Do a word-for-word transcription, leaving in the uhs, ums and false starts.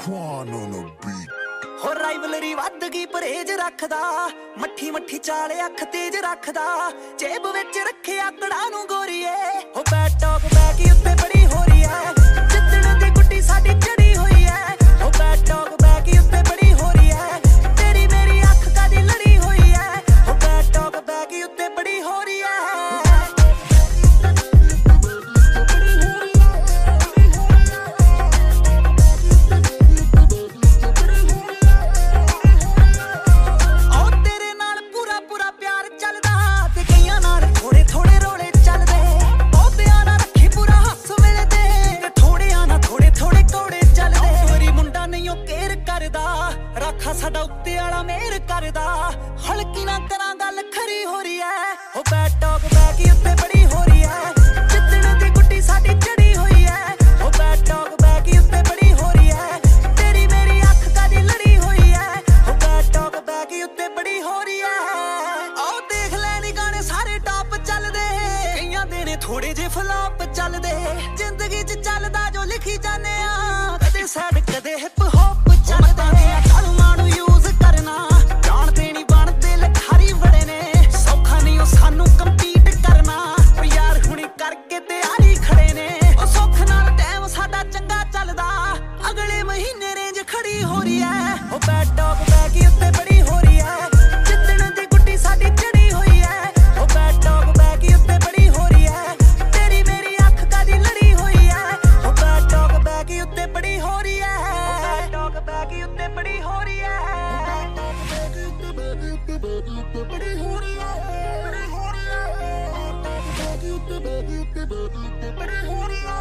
Quan on the beat. हो rivalry वध गई परहेज रखदा मट्ठी मट्ठी चाले अख तेज रखदा जेब विच रखे आकड़ा नू गोरीए हो बैड टॉक बैग उत्ते बड़ी हो रही है जिद्दण दी गुड्डी साडी चढ़ी हुई है हो बैड टॉक बैग उत्ते बड़ी हो रही है तेरी मेरी अख कादी लड़ी हुई है हो बैड टॉक बैग उत्ते बड़ी हो रही है साडा उत्ते आला मेहर करदा हल्की ना करा गल खरी हो रही है हो बैड टॉक बैग उत्ते बड़ी हो रही है जिद्दण दी गुड्डी साडी चढ़ी हुई है हो बैड टॉक बैग उत्ते बड़ी हो रही है तेरी मेरी अख कादी लड़ी हुई है हो बैड टॉक बैग उत्ते बड़ी हो रही है आओ देख लैनी गाने सारे टॉप चलदे कईयां दे ने थोड़े जे फ्लॉप चलदे जिंदगी च चलदा जो लिखी जाने आ कदे सैड कदे हिप हॉप चलदा बड़ी हो रही है